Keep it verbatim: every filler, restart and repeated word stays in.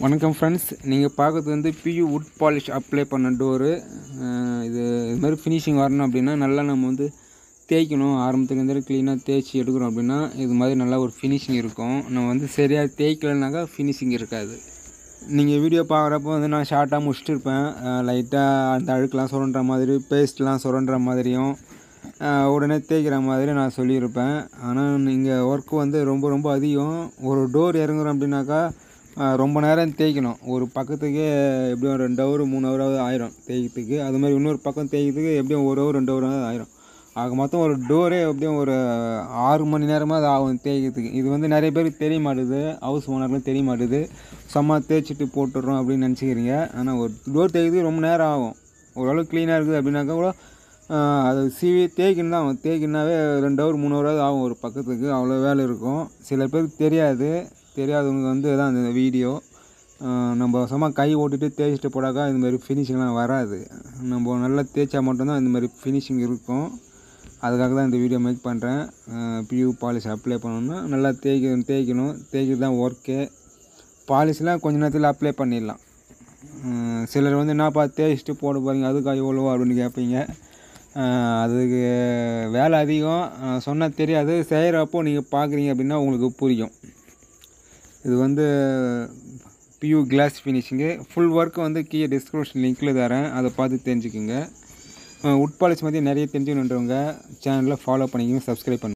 வணக்கம் ஃப்ரெண்ட்ஸ், நீங்கள் பார்க்குறது வந்து பியூ வுட் பாலிஷ் அப்ளை பண்ண டோரு. இது இது மாதிரி ஃபினிஷிங் வரணும் அப்படின்னா நல்லா நம்ம வந்து தேய்க்கணும். ஆரம்பத்துலேருந்து க்ளீனாக தேய்ச்சி எடுக்கிறோம் அப்படின்னா இது மாதிரி நல்லா ஒரு ஃபினிஷிங் இருக்கும். நம்ம வந்து சரியாக தேய்க்கலைனாக்கா ஃபினிஷிங் இருக்காது. நீங்கள் வீடியோ பார்க்குறப்போ வந்து நான் ஷார்ட்டாக முடிச்சுட்டுருப்பேன். லைட்டாக அந்த அழுக்கெலாம் சுரண்டுற மாதிரி, பேஸ்ட்லாம் சுரண்டுற மாதிரியும், உடனே தேய்க்கிற மாதிரி நான் சொல்லியிருப்பேன். ஆனால் நீங்கள் ஒர்க்கு வந்து ரொம்ப ரொம்ப அதிகம். ஒரு டோர் இறங்குறோம் அப்படின்னாக்கா ரொம்ப நேரம் தேய்க்கணும். ஒரு பக்கத்துக்கே எப்படியும் ரெண்டு ஹவர் மூணு ஹவராவது ஆயிரும் தேய்க்கிறதுக்கு. அது மாதிரி இன்னொரு பக்கம் தேய்க்கிறதுக்கு எப்படியும் ஒரு ஹவர் ரெண்டு ஹவராவது ஆயிரும். ஆக மொத்தம் ஒரு டோரே எப்படியும் ஒரு ஆறு மணி நேரமாவது ஆகும் தேய்க்கிறதுக்கு. இது வந்து நிறைய பேருக்கு தெரிய மாட்டுது, ஹவுஸ் ஓனருக்கும் தெரிய மாட்டுது. சும்மா தேய்ச்சிட்டு போட்டுடுறோம் அப்படின்னு நினச்சிக்கிறீங்க. ஆனால் ஒரு டோர் தேய்க்கிறதுக்கு ரொம்ப நேரம் ஆகும். ஓரளவு க்ளீனாக இருக்குது அப்படின்னாக்கா கூட அது சீவி தேய்க்கணும் தான். தேய்க்கணுனாவே ரெண்டு ஹவர் மூணு ஹவராவது ஆகும் ஒரு பக்கத்துக்கு. அவ்வளோ வேலை இருக்கும். சில பேருக்கு தெரியாது. தெரியாதவங்க வந்து தான் அந்த வீடியோ நம்ம சும்மா கை ஓட்டிட்டு தேய்ச்சிட்டு போடாக்கா இதுமாதிரி ஃபினிஷிங்லாம் வராது. நம்ம நல்லா தேய்ச்சா மட்டும்தான் இந்தமாதிரி ஃபினிஷிங் இருக்கும். அதுக்காக தான் இந்த வீடியோ மேக் பண்ணுறேன். பியூ பாலிஷ் அப்ளை பண்ணணுன்னா நல்லா தேய்க்க தேய்க்கணும் தேய்க்கிறது தான் ஒர்க்கே. பாலிஷ்லாம் கொஞ்ச நேரத்தில் அப்ளை பண்ணிடலாம். சிலர் வந்து என்னப்பா தேய்ச்சிட்டு போட போகிறீங்க அதுக்கு எவ்வளோ அப்படின்னு கேட்பீங்க. அதுக்கு வேலை அதிகம். சொன்னால் தெரியாது, செய்கிறப்போ நீங்கள் பார்க்குறீங்க அப்படின்னா உங்களுக்கு புரியும். இது வந்து pure glass finishing. Full work வந்து கீழே டிஸ்கிரிப்ஷன் லிங்க்கில் தரேன், அதை பார்த்து தெரிஞ்சுக்குங்க. வுட் பாலிஷ் பற்றி நிறைய தெரிஞ்சுக்கணுன்றவங்க சேனலில் ஃபாலோ பண்ணிக்கோங்க, சப்ஸ்கிரைப் பண்ணுங்கள்.